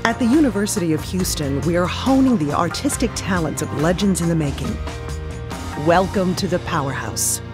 At the University of Houston, we are honing the artistic talents of legends in the making. Welcome to the Powerhouse.